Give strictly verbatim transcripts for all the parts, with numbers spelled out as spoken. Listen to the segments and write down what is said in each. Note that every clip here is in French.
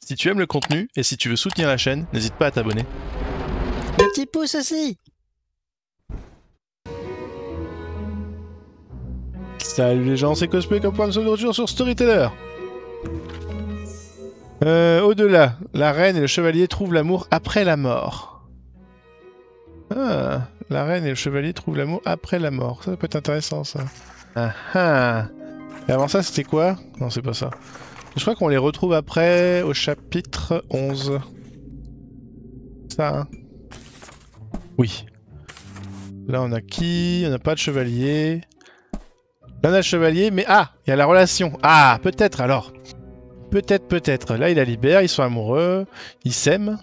Si tu aimes le contenu et si tu veux soutenir la chaîne, n'hésite pas à t'abonner. Le petit pouce aussi. Salut les gens, c'est Cosplay comme point de sauvegarde de retour sur Storyteller. Euh, Au-delà, la reine et le chevalier trouvent l'amour après la mort. Ah, la reine et le chevalier trouvent l'amour après la mort. Ça peut être intéressant ça. Ah ah. Et avant ça, c'était quoi? Non, c'est pas ça. Je crois qu'on les retrouve après au chapitre onze. Ça, hein? Oui. Là, on a qui? On n'a pas de chevalier. Là, on a le chevalier, mais ah! Il y a la relation. Ah, peut-être alors. Peut-être, peut-être. Là, il la libère, ils sont amoureux, ils s'aiment.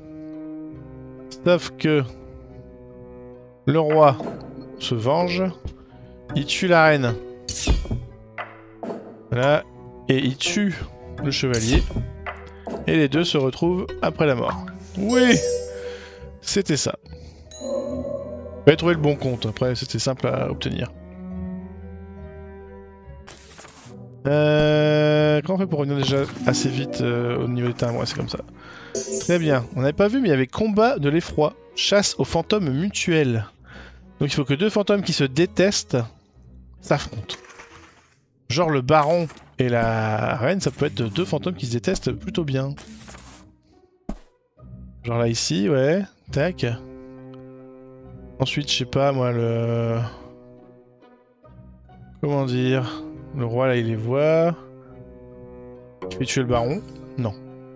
Sauf que le roi se venge. Il tue la reine. Voilà. Et il tue le chevalier. Et les deux se retrouvent après la mort. Oui! C'était ça. J'avais trouvé le bon compte. Après, c'était simple à obtenir. Euh, comment on fait pour revenir déjà assez vite euh, au niveau des timbres? Ouais, c'est comme ça. Très bien. On n'avait pas vu, mais il y avait combat de l'effroi. Chasse aux fantômes mutuels. Donc il faut que deux fantômes qui se détestent s'affrontent. Genre le baron et la reine, ça peut être deux fantômes qui se détestent plutôt bien. Genre là ici, ouais. Tac. Ensuite, je sais pas, moi, le... Comment dire? Le roi, là, il les voit. Il fait tuer le baron. Non.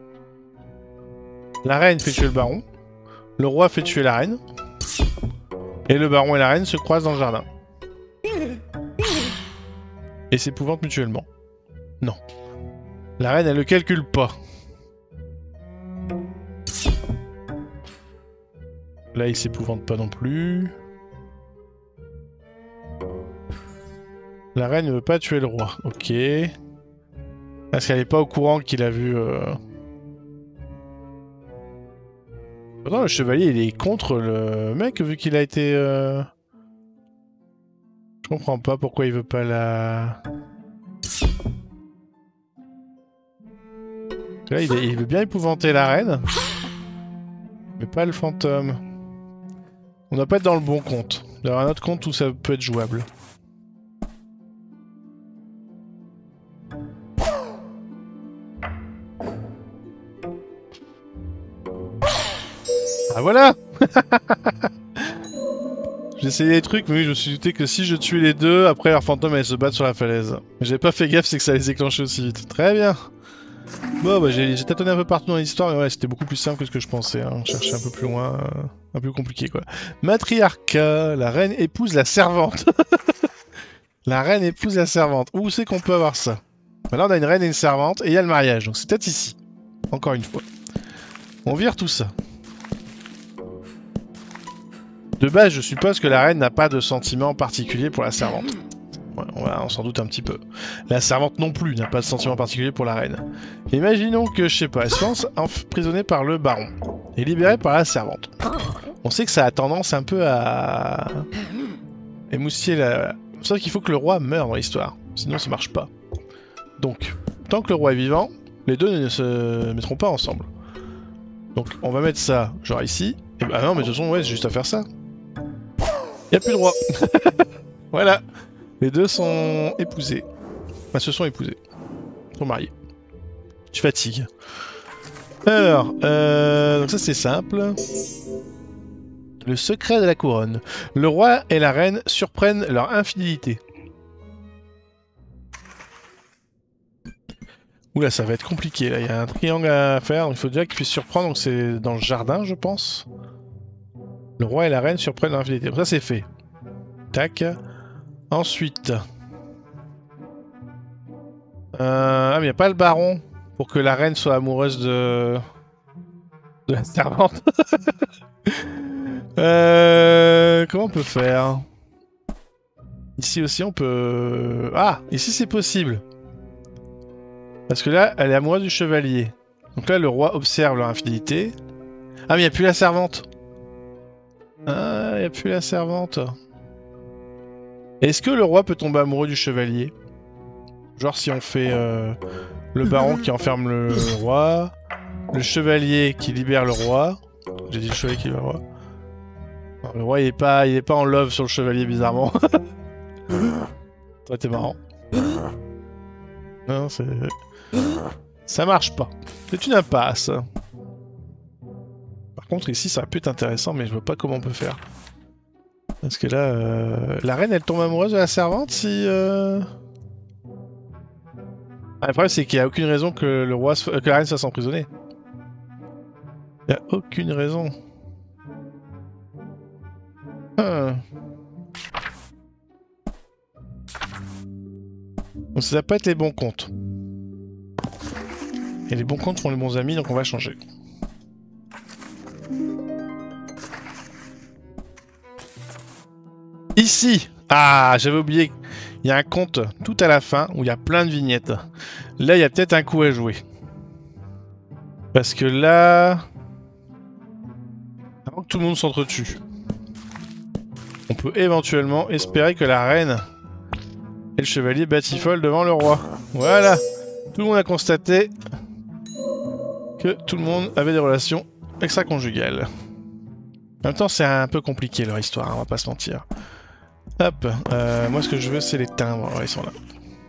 La reine fait tuer le baron. Le roi fait tuer la reine. Et le baron et la reine se croisent dans le jardin. Et s'épouvantent mutuellement. Non. La reine, elle le calcule pas. Là, il s'épouvante pas non plus. La reine ne veut pas tuer le roi. Ok. Parce qu'elle est pas au courant qu'il a vu... Euh... Non, le chevalier, il est contre le mec, vu qu'il a été... Euh... Je comprends pas pourquoi il veut pas la... Là, il, est... il veut bien épouvanter la reine. Mais pas le fantôme. On doit pas être dans le bon compte. Il y aura un autre compte où ça peut être jouable. Ah voilà. J'ai essayé des trucs, mais oui, je me suis douté que si je tuais les deux, après leur fantôme allait se battre sur la falaise. Mais j'avais pas fait gaffe, c'est que ça les déclenchait aussi vite. Très bien. Bon, bah j'ai tâtonné un peu partout dans l'histoire, mais ouais, c'était beaucoup plus simple que ce que je pensais. Hein. Chercher un peu plus loin, euh, un peu compliqué quoi. Matriarcat, la reine épouse la servante. La reine épouse la servante. Où c'est qu'on peut avoir ça? Bah là, on a une reine et une servante, et il y a le mariage, donc c'est peut-être ici. Encore une fois. On vire tout ça. De base, je suppose que la reine n'a pas de sentiment particulier pour la servante. Ouais, on, va, on s'en doute un petit peu. La servante non plus n'a pas de sentiment particulier pour la reine. Imaginons que, je sais pas, elle se lance emprisonnée par le baron et libérée par la servante. On sait que ça a tendance un peu à émoustiller la... Sauf qu'il faut que le roi meure dans l'histoire, sinon ça marche pas. Donc, tant que le roi est vivant, les deux ne se mettront pas ensemble. Donc, on va mettre ça, genre ici. Et bah non, mais de toute façon, ouais, c'est juste à faire ça. Y'a plus de roi. Voilà. Les deux sont épousés. Enfin, se sont épousés. Ils sont mariés. Tu fatigues. Alors, euh, donc ça c'est simple. Le secret de la couronne. Le roi et la reine surprennent leur infidélité. Oula, ça va être compliqué là. Il y a un triangle à faire. Donc il faut déjà qu'il puisse surprendre. Donc c'est dans le jardin, je pense. Le roi et la reine surprennent leur infidélité. Donc ça c'est fait. Tac. Ensuite. Euh... Ah, mais il n'y a pas le baron pour que la reine soit amoureuse de. de la servante. euh... Comment on peut faire? Ici aussi on peut. Ah, ici c'est possible. Parce que là, elle est amoureuse du chevalier. Donc là, le roi observe leur infidélité. Ah, mais il n'y a plus la servante. Ah, il n'y a plus la servante. Est-ce que le roi peut tomber amoureux du chevalier? Genre si on fait euh, le baron qui enferme le roi, le chevalier qui libère le roi. J'ai dit le chevalier qui libère le roi. Non, le roi il est pas, il est pas en love sur le chevalier bizarrement. Toi t'es marrant. Non c'est... Ça marche pas. C'est une impasse. Par contre ici ça peut être intéressant mais je vois pas comment on peut faire. Parce que là, euh... la reine elle tombe amoureuse de la servante si... Euh... Ah, le problème c'est qu'il n'y a aucune raison que, le roi se... que la reine se fasse emprisonner. Il n'y a aucune raison. Ah. Donc ça n'a pas été les bons comptes. Et les bons comptes font les bons amis, donc on va changer. Ici! Ah, j'avais oublié. Il y a un compte tout à la fin où il y a plein de vignettes. Là, il y a peut-être un coup à jouer. Parce que là... Avant que tout le monde s'entretue. On peut éventuellement espérer que la reine et le chevalier batifolent devant le roi. Voilà! Tout le monde a constaté que tout le monde avait des relations extra-conjugales. En même temps, c'est un peu compliqué leur histoire, hein, on va pas se mentir. Hop, euh, moi ce que je veux c'est les timbres, ouais, ils sont là.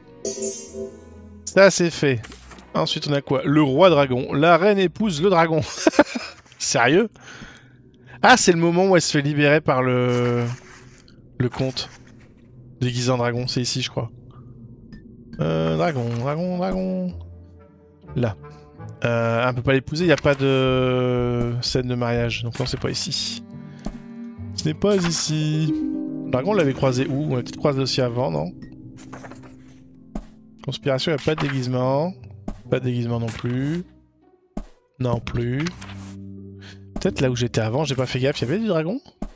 Ça c'est fait. Ensuite on a quoi? Le roi dragon. La reine épouse le dragon. Sérieux? Ah c'est le moment où elle se fait libérer par le... Le comte. Déguisé en dragon, c'est ici je crois. Euh, dragon, dragon, dragon... Là. Euh, on peut pas l'épouser, il n'y a pas de scène de mariage, donc non c'est pas ici. Ce n'est pas ici. Le dragon on l'avait croisé où? On l'a peut-être croisé aussi avant, non? Conspiration, il n'y a pas de déguisement. Pas de déguisement non plus. Non plus. Peut-être là où j'étais avant, j'ai pas fait gaffe, il y avait du dragon?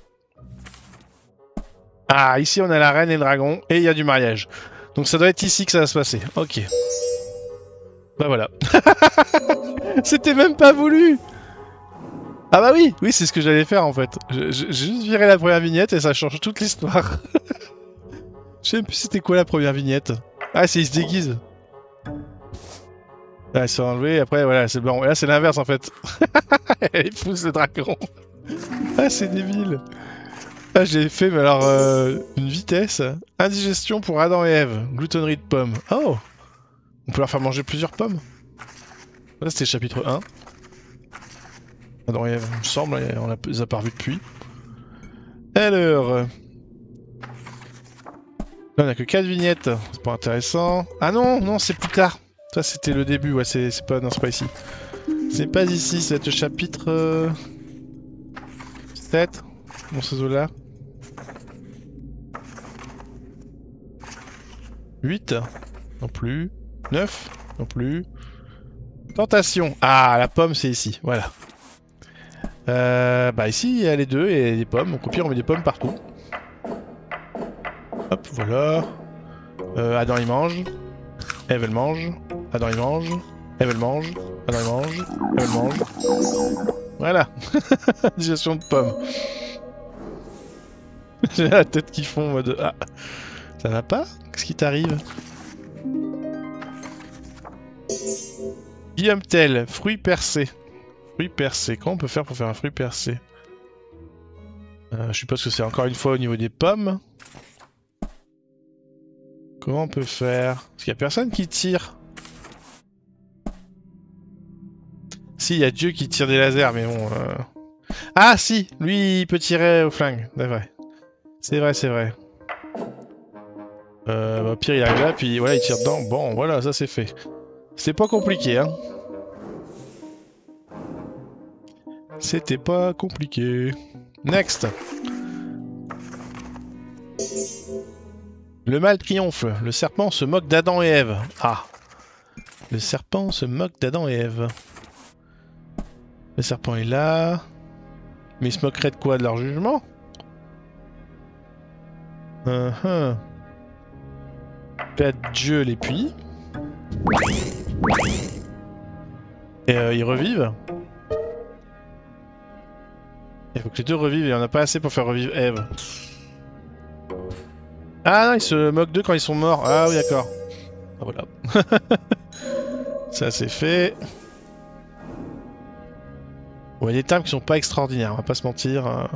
Ah, ici on a la reine et le dragon, et il y a du mariage. Donc ça doit être ici que ça va se passer. Ok. Bah voilà. C'était même pas voulu. Ah bah oui, oui c'est ce que j'allais faire en fait. J'ai juste viré la première vignette et ça change toute l'histoire. Je sais même plus c'était quoi la première vignette. Ah c'est il se déguise. Là ils sont enlevés, après voilà c'est blanc. Et là c'est l'inverse en fait. Elle épouse le dragon. Ah c'est débile. Ah j'ai fait mais alors euh, une vitesse. Indigestion pour Adam et Ève. Gloutonnerie de pommes. Oh. On peut leur faire manger plusieurs pommes. Là c'était chapitre un. Adam et Ève, il me semble, on les a pas revus depuis. Alors... Là on a que quatre vignettes, c'est pas intéressant. Ah non, non c'est plus tard. Ça c'était le début, ouais c'est pas... Non c'est pas ici. C'est pas ici, c'est le chapitre... Euh... sept, dans ces eaux-là. huit, non plus. neuf, non plus. Tentation. Ah, la pomme c'est ici, voilà. Euh, bah ici il y a les deux et des pommes, donc au pire on met des pommes partout. Hop, voilà. Euh, Adam il mange. Ève elle mange. Adam il mange. Ève elle mange. Adam il mange. Ève elle mange. Voilà. Digestion de pommes. J'ai la tête qui fond en mode... Ah. Ça va pas? Qu'est-ce qui t'arrive? Guillaume Tell, fruit percé. Fruit percé. Comment on peut faire pour faire un fruit percé? euh, Je suppose que c'est encore une fois au niveau des pommes. Comment on peut faire? Parce qu'il n'y a personne qui tire. Si, il y a Dieu qui tire des lasers, mais bon... Euh... Ah si! Lui, il peut tirer au flingue. C'est vrai. C'est vrai, c'est vrai. Euh, bah, au pire, il arrive là, puis voilà, il tire dedans. Bon, voilà, ça c'est fait. C'est pas compliqué, hein. C'était pas compliqué. Next. Le mal triomphe. Le serpent se moque d'Adam et Ève. Ah. Le serpent se moque d'Adam et Ève. Le serpent est là. Mais il se moquerait de quoi? De leur jugement? uh -huh. Peut-être Dieu les punit. Et euh, ils revivent. Il faut que les deux revivent et il n'y en a pas assez pour faire revivre Ève. Ah non, ils se moquent d'eux quand ils sont morts. Ah oui, d'accord. Ah voilà. Ça c'est fait. Bon, il y a des termes qui sont pas extraordinaires, on va pas se mentir. Hein.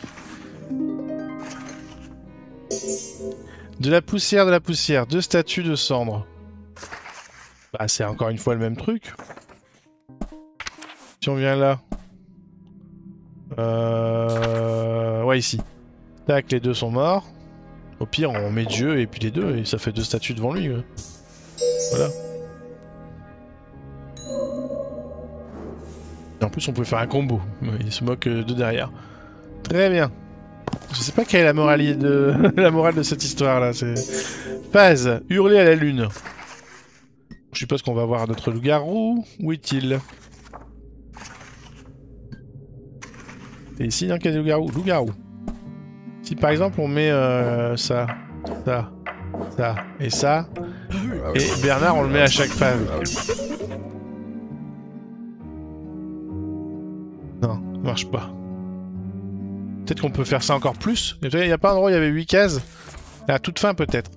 De la poussière, de la poussière, deux statues de cendres. Bah, c'est encore une fois le même truc. Si on vient là. Euh... Ouais, ici. Tac, les deux sont morts. Au pire, on met Dieu et puis les deux, et ça fait deux statues devant lui. Ouais. Voilà. Et en plus, on peut faire un combo. Il se moque de derrière. Très bien. Je sais pas quelle est la morale de, la morale de cette histoire-là. Phase, hurler à la lune. Je suppose qu'on va voir notre loup-garou. Où est-il? C'est ici, non, qu'il y a des loups-garous. Loup-garou. Si par exemple on met euh, ça, ça, ça et ça, et Bernard on le met à chaque phase. Non, ça marche pas. Peut-être qu'on peut faire ça encore plus. Il n'y a pas un endroit où il y avait huit cases. À toute fin peut-être.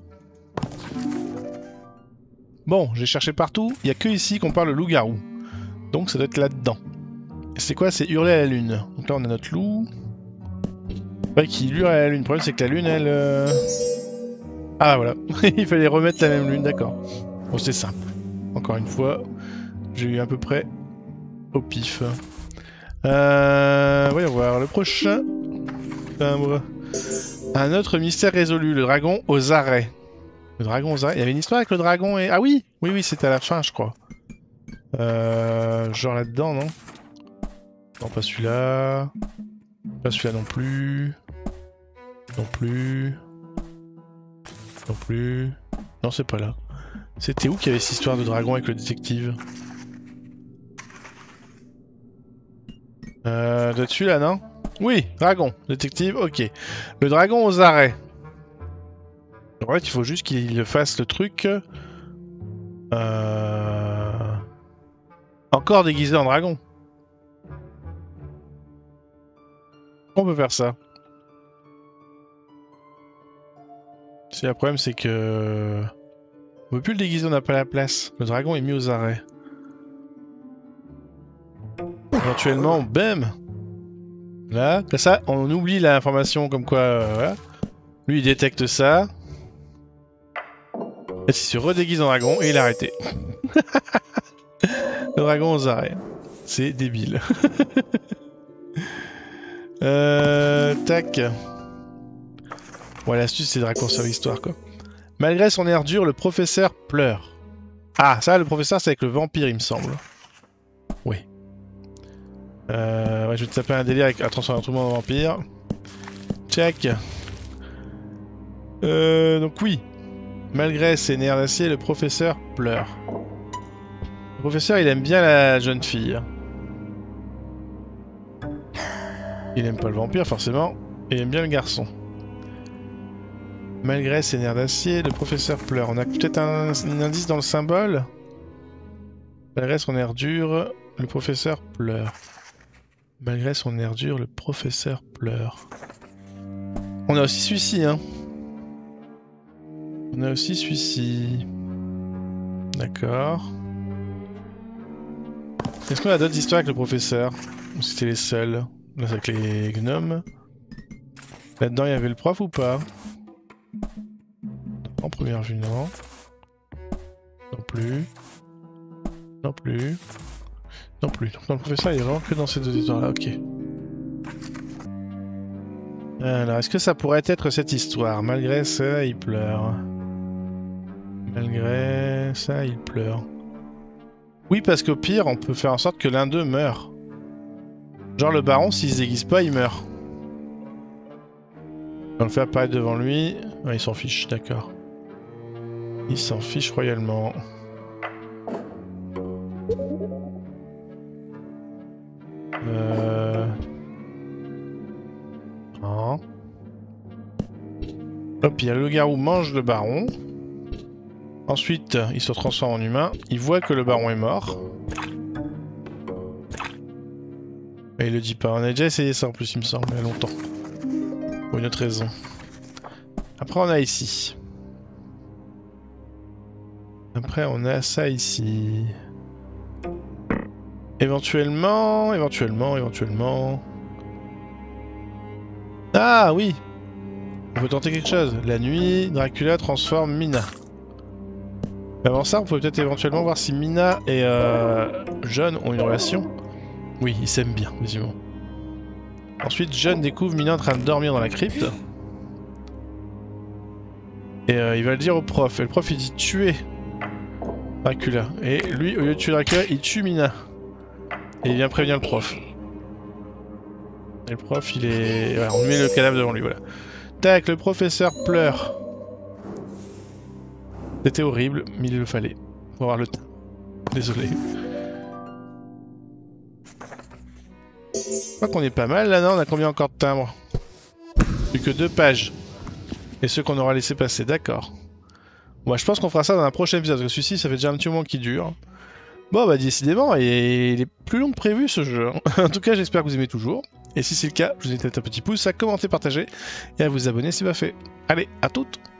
Bon, j'ai cherché partout. Il n'y a que ici qu'on parle de loup-garou. Donc ça doit être là-dedans. C'est quoi? C'est hurler à la lune. Donc là on a notre loup. Ouais, qui hurle à la lune. Le problème c'est que la lune elle... Euh... Ah voilà. Il fallait remettre la même lune, d'accord. Bon c'est simple. Encore une fois, j'ai eu à peu près au pif. Euh... Voyons voir. Le prochain... Timbre. Un autre mystère résolu. Le dragon aux arrêts. Le dragon aux arrêts. Il y avait une histoire avec le dragon et... Ah oui. Oui, oui, c'était à la fin, je crois. Euh... Genre là-dedans, non? Non, pas celui-là. Pas celui-là non plus. Non plus. Non plus. Non, c'est pas là. C'était où qu'il y avait cette histoire de dragon avec le détective? Euh... De dessus là, non? Oui, dragon. Détective, ok. Le dragon aux arrêts. En fait, il faut juste qu'il fasse le truc... Euh... Encore déguisé en dragon. On peut faire ça. Si le problème c'est que... On peut plus le déguiser, on n'a pas la place. Le dragon est mis aux arrêts. Éventuellement, bam. Là, comme ça, on oublie l'information comme quoi... Euh, voilà. Lui, il détecte ça. Et il se redéguise en dragon et il est arrêté. Le dragon aux arrêts. C'est débile. euh... Tac. Ouais, l'astuce, c'est de raccourcir l'histoire, quoi. Malgré son air dur, le professeur pleure. Ah, ça, le professeur, c'est avec le vampire, il me semble. Oui. Euh, ouais, je vais te taper un délire avec à transformer tout le monde en vampire. Check. Euh, donc oui. Malgré ses nerfs d'acier, le professeur pleure. Le professeur, il aime bien la jeune fille. Il aime pas le vampire, forcément. Il aime bien le garçon. Malgré ses nerfs d'acier, le professeur pleure. On a peut-être un, un indice dans le symbole? Malgré son air dur, le professeur pleure. Malgré son air dur, le professeur pleure. On a aussi celui-ci, hein. On a aussi celui-ci. D'accord. Est-ce qu'on a d'autres histoires avec le professeur? Ou c'était les seuls? Là, c'est avec les gnomes. Là-dedans, il y avait le prof ou pas? En première vue, non. Non plus. Non plus. Non plus. Donc, dans le professeur, il est vraiment que dans ces deux histoires-là. Ok. Alors, est-ce que ça pourrait être cette histoire? Malgré ça, il pleure. Malgré ça, il pleure. Oui, parce qu'au pire, on peut faire en sorte que l'un d'eux meure. Genre le baron, s'il se déguise pas, il meurt. On le fait apparaître devant lui. Ah, il s'en fiche, d'accord. Il s'en fiche royalement. Euh... Non. Hop, il y a le loup-garou mange le baron. Ensuite, il se transforme en humain. Il voit que le baron est mort. Mais il le dit pas. On a déjà essayé ça en plus, il me semble, il y a longtemps. Pour une autre raison. Après, on a ici. Après, on a ça ici. Éventuellement, éventuellement, éventuellement... Ah oui! On peut tenter quelque chose. La nuit, Dracula transforme Mina. Mais avant ça, on peut peut-être éventuellement voir si Mina et euh, John ont une relation. Oui, ils s'aiment bien, visiblement. Ensuite, John découvre Mina en train de dormir dans la crypte. Et euh, il va le dire au prof. Et le prof, il dit tuer Dracula. Et lui, au lieu de tuer Dracula, il tue Mina. Et il vient prévenir le prof. Et le prof, il est... Voilà, on met le cadavre devant lui, voilà. Tac, le professeur pleure. C'était horrible, mais il le fallait. Pour avoir le temps. Désolé. Je crois qu'on est pas mal là, non? On a combien encore de timbres? Plus que deux pages. Et ceux qu'on aura laissé passer, d'accord. Bon, je pense qu'on fera ça dans un prochain épisode, parce que celui-ci, ça fait déjà un petit moment qu'il dure. Bon, bah décidément, et il est plus long que prévu ce jeu. En tout cas, j'espère que vous aimez toujours. Et si c'est le cas, je vous invite à mettre un petit pouce, à commenter, partager, et à vous abonner si c'est pas fait. Allez, à toutes!